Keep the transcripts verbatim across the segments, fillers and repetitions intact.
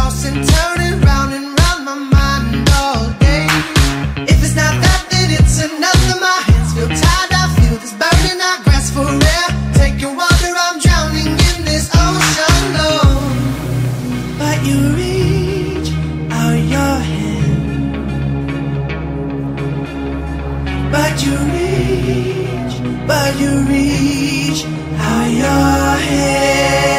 tossing, turning round and round my mind all day. If it's not that, then it's another. My hands feel tired, I feel this burning, I grasp for air. Take your water, I'm drowning in this ocean low. But you reach out your hand, but you reach, but you reach out your hand.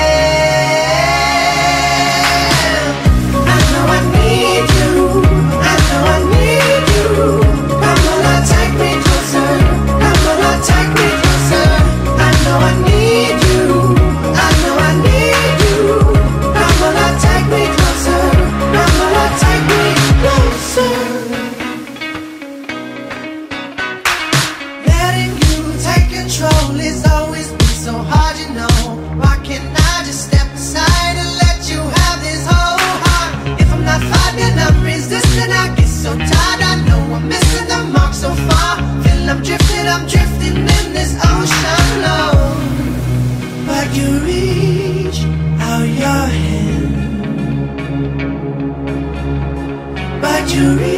I know I need you, I know I need you. Come on, now take me closer, come on, now take me closer. I know I need you, I know I need you. Come on, now take me closer, come on, now take me closer. Letting you take control is always been so hard, you know. Why can't I just step aside and let you have this whole heart? If I'm not fighting, I'm resisting. I get so tired, I know I'm missing the mark so far. Feel I'm drifting, I'm drifting in this ocean low. But you reach out your hand, but you reach